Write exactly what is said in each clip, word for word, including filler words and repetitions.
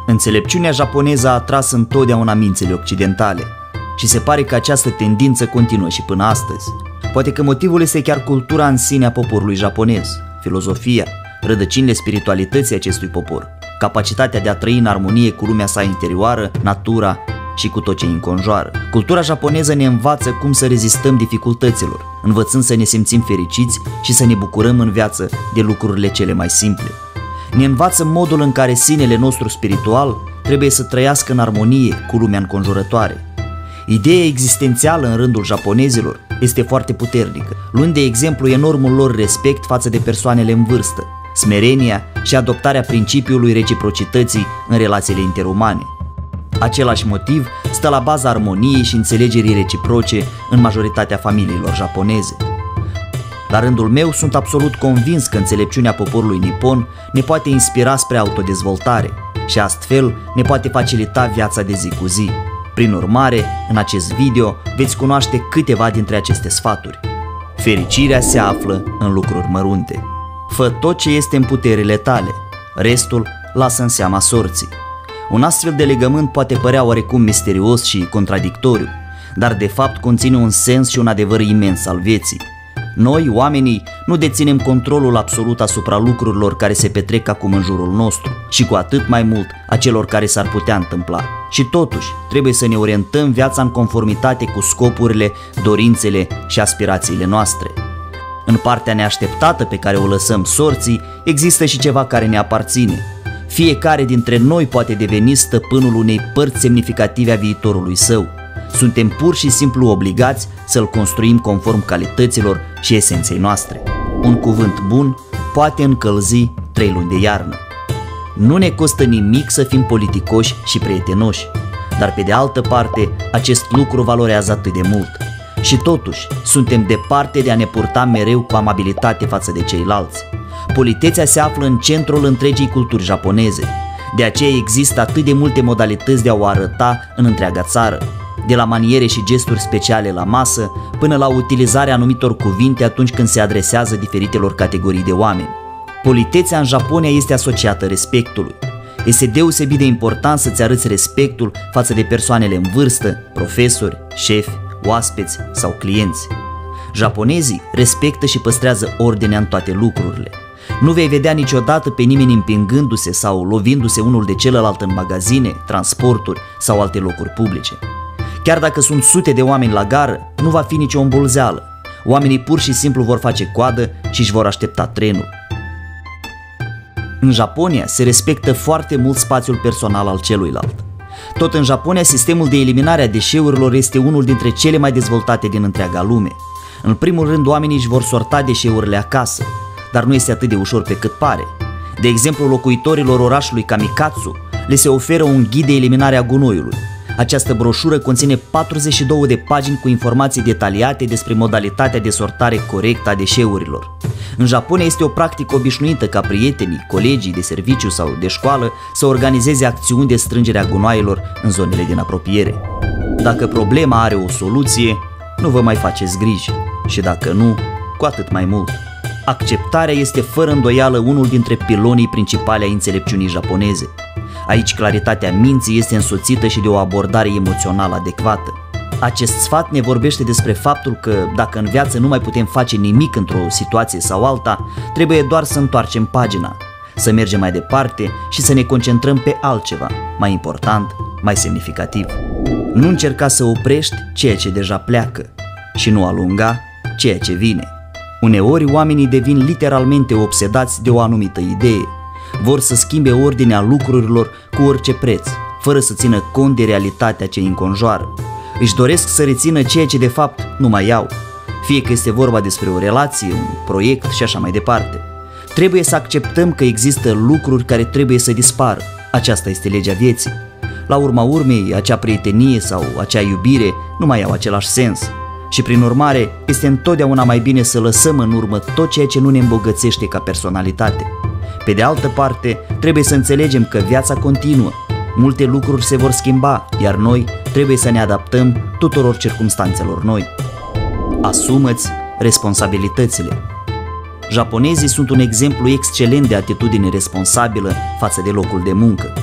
Înțelepciunea japoneză a atras întotdeauna mințile occidentale și se pare că această tendință continuă și până astăzi. Poate că motivul este chiar cultura în sine a poporului japonez, filozofia, rădăcinile spiritualității acestui popor, capacitatea de a trăi în armonie cu lumea sa interioară, natura și cu tot ce îi înconjoară. Cultura japoneză ne învață cum să rezistăm dificultăților, învățând să ne simțim fericiți și să ne bucurăm în viață de lucrurile cele mai simple. Ne învață modul în care sinele nostru spiritual trebuie să trăiască în armonie cu lumea înconjurătoare. Ideea existențială în rândul japonezilor este foarte puternică, luând de exemplu enormul lor respect față de persoanele în vârstă, smerenia și adoptarea principiului reciprocității în relațiile interumane. Același motiv stă la baza armoniei și înțelegerii reciproce în majoritatea familiilor japoneze. La rândul meu sunt absolut convins că înțelepciunea poporului nipon ne poate inspira spre autodezvoltare și astfel ne poate facilita viața de zi cu zi. Prin urmare, în acest video veți cunoaște câteva dintre aceste sfaturi. Fericirea se află în lucruri mărunte. Fă tot ce este în puterile tale, restul lasă în seama sorții. Un astfel de legământ poate părea oarecum misterios și contradictoriu, dar de fapt conține un sens și un adevăr imens al vieții. Noi, oamenii, nu deținem controlul absolut asupra lucrurilor care se petrec acum în jurul nostru și cu atât mai mult a celor care s-ar putea întâmpla. Și totuși, trebuie să ne orientăm viața în conformitate cu scopurile, dorințele și aspirațiile noastre. În partea neașteptată pe care o lăsăm sorții, există și ceva care ne aparține. Fiecare dintre noi poate deveni stăpânul unei părți semnificative a viitorului său. Suntem pur și simplu obligați să-l construim conform calităților și esenței noastre. Un cuvânt bun poate încălzi trei luni de iarnă. Nu ne costă nimic să fim politicoși și prietenoși, dar pe de altă parte acest lucru valorează atât de mult. Și totuși suntem departe de a ne purta mereu cu amabilitate față de ceilalți. Politețea se află în centrul întregii culturi japoneze. De aceea există atât de multe modalități de a o arăta în întreaga țară, de la maniere și gesturi speciale la masă, până la utilizarea anumitor cuvinte atunci când se adresează diferitelor categorii de oameni. Politețea în Japonia este asociată respectului. Este deosebit de important să-ți arăți respectul față de persoanele în vârstă, profesori, șefi, oaspeți sau clienți. Japonezii respectă și păstrează ordinea în toate lucrurile. Nu vei vedea niciodată pe nimeni împingându-se sau lovindu-se unul de celălalt în magazine, transporturi sau alte locuri publice. Chiar dacă sunt sute de oameni la gară, nu va fi nicio îmbulzeală. Oamenii pur și simplu vor face coadă și își vor aștepta trenul. În Japonia se respectă foarte mult spațiul personal al celuilalt. Tot în Japonia, sistemul de eliminare a deșeurilor este unul dintre cele mai dezvoltate din întreaga lume. În primul rând, oamenii își vor sorta deșeurile acasă, dar nu este atât de ușor pe cât pare. De exemplu, locuitorilor orașului Kamikatsu le se oferă un ghid de eliminare a gunoiului. Această broșură conține patruzeci și două de pagini cu informații detaliate despre modalitatea de sortare corectă a deșeurilor. În Japonia este o practică obișnuită ca prietenii, colegii de serviciu sau de școală să organizeze acțiuni de strângere a gunoaielor în zonele din apropiere. Dacă problema are o soluție, nu vă mai faceți griji și dacă nu, cu atât mai mult. Acceptarea este fără îndoială unul dintre pilonii principali ai înțelepciunii japoneze. Aici claritatea minții este însoțită și de o abordare emoțională adecvată. Acest sfat ne vorbește despre faptul că dacă în viață nu mai putem face nimic într-o situație sau alta, trebuie doar să întoarcem pagina, să mergem mai departe și să ne concentrăm pe altceva, mai important, mai semnificativ. Nu încerca să oprești ceea ce deja pleacă și nu alunga ceea ce vine. Uneori oamenii devin literalmente obsedați de o anumită idee. Vor să schimbe ordinea lucrurilor cu orice preț, fără să țină cont de realitatea ce îi înconjoară. Își doresc să rețină ceea ce de fapt nu mai au, fie că este vorba despre o relație, un proiect și așa mai departe. Trebuie să acceptăm că există lucruri care trebuie să dispară. Aceasta este legea vieții. La urma urmei, acea prietenie sau acea iubire nu mai au același sens. Și prin urmare, este întotdeauna mai bine să lăsăm în urmă tot ceea ce nu ne îmbogățește ca personalitate. Pe de altă parte, trebuie să înțelegem că viața continuă. Multe lucruri se vor schimba, iar noi trebuie să ne adaptăm tuturor circumstanțelor noi. Asumă-ți responsabilitățile. Japonezii sunt un exemplu excelent de atitudine responsabilă față de locul de muncă.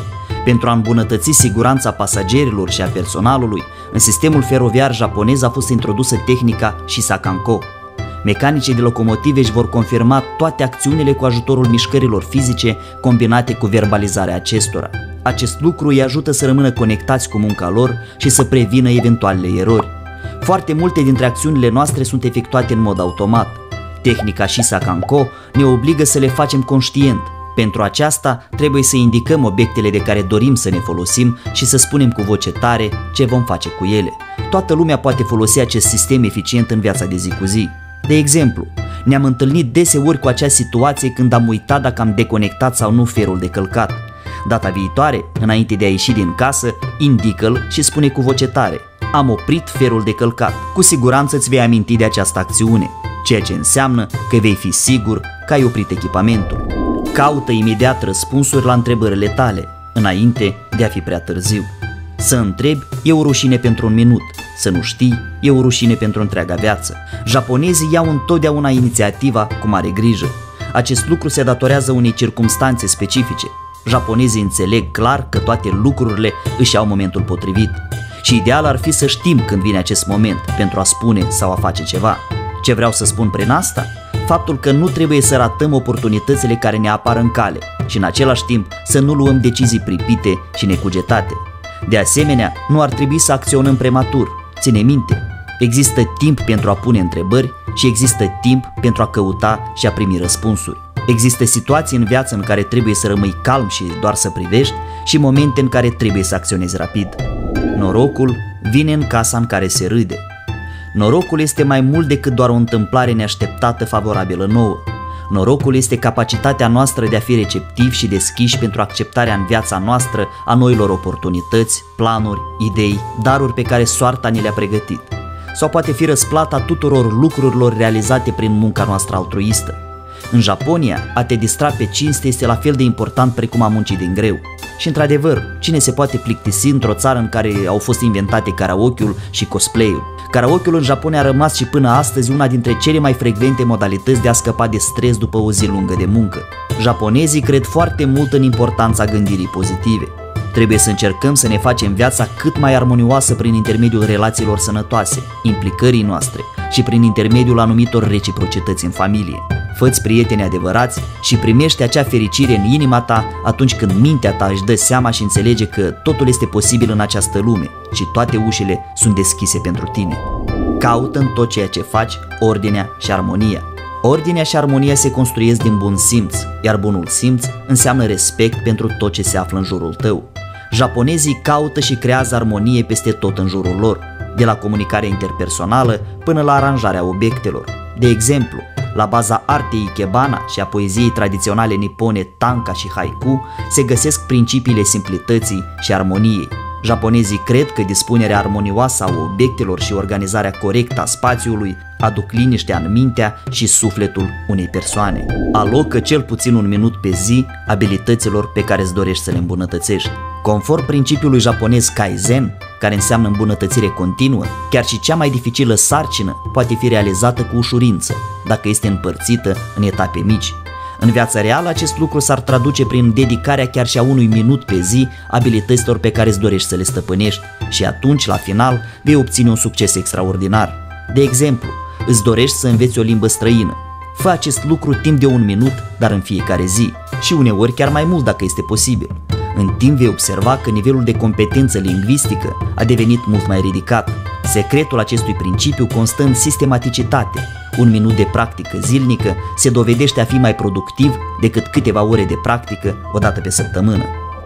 Pentru a îmbunătăți siguranța pasagerilor și a personalului, în sistemul feroviar japonez a fost introdusă tehnica Shisakanko. Mecanicii de locomotive își vor confirma toate acțiunile cu ajutorul mișcărilor fizice combinate cu verbalizarea acestora. Acest lucru îi ajută să rămână conectați cu munca lor și să prevină eventualele erori. Foarte multe dintre acțiunile noastre sunt efectuate în mod automat. Tehnica Shisakanko ne obligă să le facem conștient. Pentru aceasta trebuie să indicăm obiectele de care dorim să ne folosim și să spunem cu voce tare ce vom face cu ele. Toată lumea poate folosi acest sistem eficient în viața de zi cu zi. De exemplu, ne-am întâlnit deseori cu acea situație când am uitat dacă am deconectat sau nu ferul de călcat. Data viitoare, înainte de a ieși din casă, indică-l și spune cu voce tare: am oprit ferul de călcat. Cu siguranță îți vei aminti de această acțiune, ceea ce înseamnă că vei fi sigur că ai oprit echipamentul. Caută imediat răspunsuri la întrebările tale, înainte de a fi prea târziu. Să întrebi e o rușine pentru un minut, să nu știi e o rușine pentru întreaga viață. Japonezii iau întotdeauna inițiativa cu mare grijă. Acest lucru se datorează unei circumstanțe specifice. Japonezii înțeleg clar că toate lucrurile își au momentul potrivit și ideal ar fi să știm când vine acest moment pentru a spune sau a face ceva. Ce vreau să spun prin asta? Faptul că nu trebuie să ratăm oportunitățile care ne apar în cale și în același timp să nu luăm decizii pripite și necugetate. De asemenea, nu ar trebui să acționăm prematur. Ține minte, există timp pentru a pune întrebări și există timp pentru a căuta și a primi răspunsuri. Există situații în viață în care trebuie să rămâi calm și doar să privești și momente în care trebuie să acționezi rapid. Norocul vine în casa în care se râde. Norocul este mai mult decât doar o întâmplare neașteptată favorabilă nouă. Norocul este capacitatea noastră de a fi receptivi și deschiși pentru acceptarea în viața noastră a noilor oportunități, planuri, idei, daruri pe care soarta ni le-a pregătit. Sau poate fi răsplata tuturor lucrurilor realizate prin munca noastră altruistă. În Japonia, a te distra pe cinste este la fel de important precum a munci din greu. Și într-adevăr, cine se poate plictisi într-o țară în care au fost inventate karaoke-ul și cosplay-ul? Karaoke-ul în Japonia a rămas și până astăzi una dintre cele mai frecvente modalități de a scăpa de stres după o zi lungă de muncă. Japonezii cred foarte mult în importanța gândirii pozitive. Trebuie să încercăm să ne facem viața cât mai armonioasă prin intermediul relațiilor sănătoase, implicării noastre și prin intermediul anumitor reciprocități în familie. Fă-ți prieteni adevărați și primește acea fericire în inima ta atunci când mintea ta își dă seama și înțelege că totul este posibil în această lume și toate ușile sunt deschise pentru tine. Caută în tot ceea ce faci ordinea și armonia. Ordinea și armonia se construiesc din bun simț, iar bunul simț înseamnă respect pentru tot ce se află în jurul tău. Japonezii caută și creează armonie peste tot în jurul lor, de la comunicarea interpersonală până la aranjarea obiectelor. De exemplu, la baza artei ikebana și a poeziei tradiționale nipone tanka și haiku se găsesc principiile simplității și armoniei. Japonezii cred că dispunerea armonioasă a obiectelor și organizarea corectă a spațiului aduc liniștea în mintea și sufletul unei persoane. Alocă cel puțin un minut pe zi abilităților pe care îți dorești să le îmbunătățești. Conform principiului japonez Kaizen, care înseamnă îmbunătățire continuă, chiar și cea mai dificilă sarcină poate fi realizată cu ușurință, dacă este împărțită în etape mici. În viața reală, acest lucru s-ar traduce prin dedicarea chiar și a unui minut pe zi abilităților pe care îți dorești să le stăpânești și atunci, la final, vei obține un succes extraordinar. De exemplu, îți dorești să înveți o limbă străină. Fă acest lucru timp de un minut, dar în fiecare zi și uneori chiar mai mult dacă este posibil. În timp vei observa că nivelul de competență lingvistică a devenit mult mai ridicat. Secretul acestui principiu constă în sistematicitate. Un minut de practică zilnică se dovedește a fi mai productiv decât câteva ore de practică o dată pe săptămână.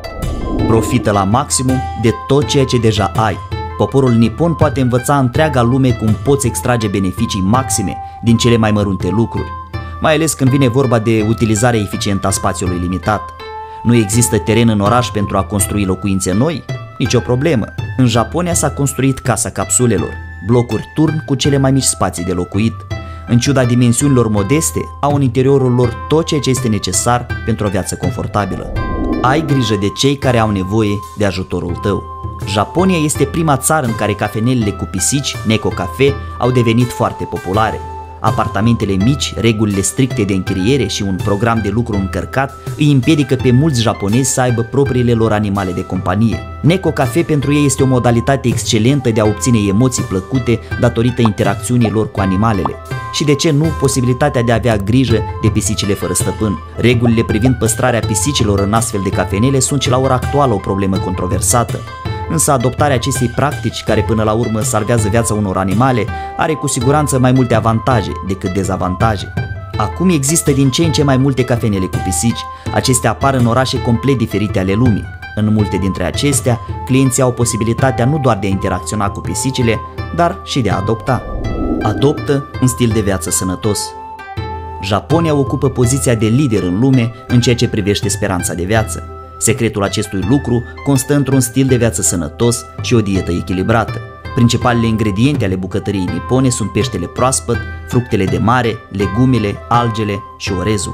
Profită la maximum de tot ceea ce deja ai. Poporul nipon poate învăța întreaga lume cum poți extrage beneficii maxime din cele mai mărunte lucruri, mai ales când vine vorba de utilizarea eficientă a spațiului limitat. Nu există teren în oraș pentru a construi locuințe noi? Nici o problemă. În Japonia s-a construit casa capsulelor, blocuri turn cu cele mai mici spații de locuit. În ciuda dimensiunilor modeste, au în interiorul lor tot ceea ce este necesar pentru o viață confortabilă. Ai grijă de cei care au nevoie de ajutorul tău. Japonia este prima țară în care cafenelele cu pisici, Neko Cafe, au devenit foarte populare. Apartamentele mici, regulile stricte de închiriere și un program de lucru încărcat îi împiedică pe mulți japonezi să aibă propriile lor animale de companie. Neko Cafe pentru ei este o modalitate excelentă de a obține emoții plăcute datorită interacțiunii lor cu animalele. Și de ce nu posibilitatea de a avea grijă de pisicile fără stăpân. Regulile privind păstrarea pisicilor în astfel de cafenele sunt și la ora actuală o problemă controversată. Însă adoptarea acestei practici, care până la urmă salvează viața unor animale, are cu siguranță mai multe avantaje decât dezavantaje. Acum există din ce în ce mai multe cafenele cu pisici. Acestea apar în orașe complet diferite ale lumii. În multe dintre acestea, clienții au posibilitatea nu doar de a interacționa cu pisicile, dar și de a adopta. Adoptă un stil de viață sănătos. Japonia ocupă poziția de lider în lume în ceea ce privește speranța de viață. Secretul acestui lucru constă într-un stil de viață sănătos și o dietă echilibrată. Principalele ingrediente ale bucătăriei nipone sunt peștele proaspăt, fructele de mare, legumele, algele și orezul.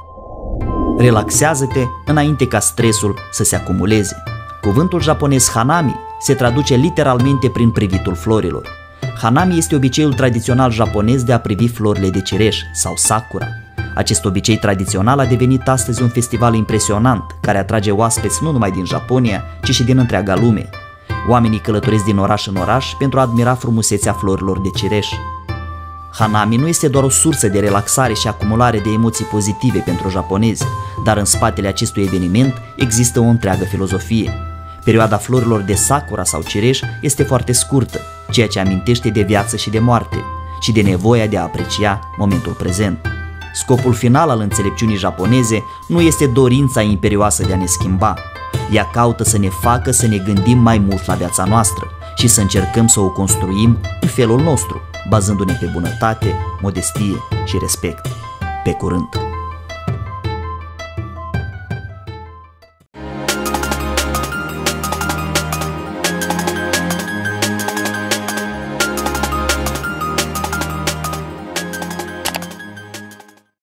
Relaxează-te înainte ca stresul să se acumuleze. Cuvântul japonez hanami se traduce literalmente prin privitul florilor. Hanami este obiceiul tradițional japonez de a privi florile de cireș sau sakura. Acest obicei tradițional a devenit astăzi un festival impresionant, care atrage oaspeți nu numai din Japonia, ci și din întreaga lume. Oamenii călătoresc din oraș în oraș pentru a admira frumusețea florilor de cireș. Hanami nu este doar o sursă de relaxare și acumulare de emoții pozitive pentru japonezi, dar în spatele acestui eveniment există o întreagă filozofie. Perioada florilor de sakura sau cireș este foarte scurtă, ceea ce amintește de viață și de moarte, și de nevoia de a aprecia momentul prezent. Scopul final al înțelepciunii japoneze nu este dorința imperioasă de a ne schimba. Ea caută să ne facă să ne gândim mai mult la viața noastră și să încercăm să o construim în felul nostru, bazându-ne pe bunătate, modestie și respect. Pe curând!